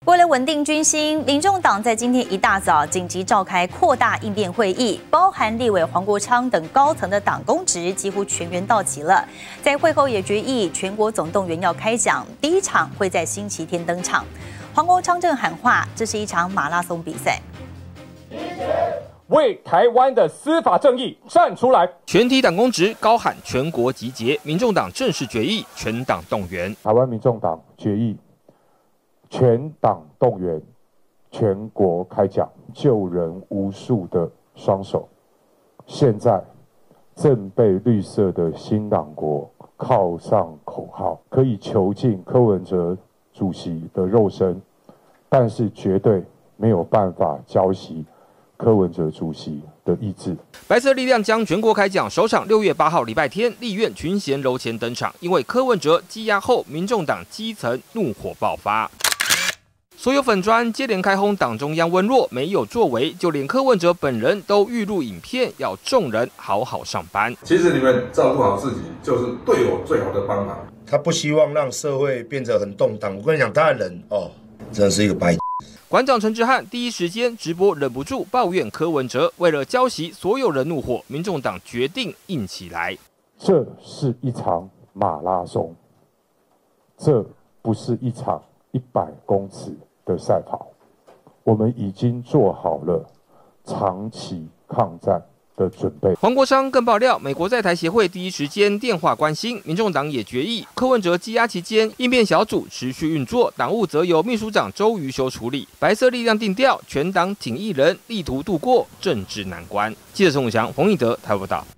为了稳定军心，民众党在今天一大早紧急召开扩大应变会议，包含立委黄国昌等高层的党公职几乎全员到齐了。在会后也决议，全国总动员要开讲，第一场会在星期天登场。黄国昌正喊话，这是一场马拉松比赛。 为台湾的司法正义站出来！ 全体党公职高喊全国集结，民众党正式决议全党动员。 台湾民众党决议全党动员，全国开讲，救人无数的双手，现在正被绿色的新党国铐上口号，可以囚禁柯文哲主席的肉身，但是绝对没有办法浇熄柯文哲主席的意志。 白色力量将全国开讲，首场6月8号礼拜天，立院群贤楼前登场。因为柯文哲羁押后，民众党基层怒火爆发。所有粉专接连开轰党中央温弱，没有作为，就连柯文哲本人都预录影片，要众人好好上班。 其实你们照顾好自己，就是对我最好的帮忙。 他不希望让社会变得很动荡。我跟你讲，他的人真的是一个白。 馆长陈之汉第一时间直播，忍不住抱怨柯文哲。为了浇熄所有人怒火，民众党决定硬起来。 这是一场马拉松，这不是一场100公尺的赛跑，我们已经做好了长期抗战的准备。 黄国昌更爆料，美国在台协会第一时间电话关心，民众党也决议，柯文哲羁押期间，应变小组持续运作，党务则由秘书长周瑜修处理。白色力量定调，全党挺一人，力图度过政治难关。记者陈武祥、冯义德台报道。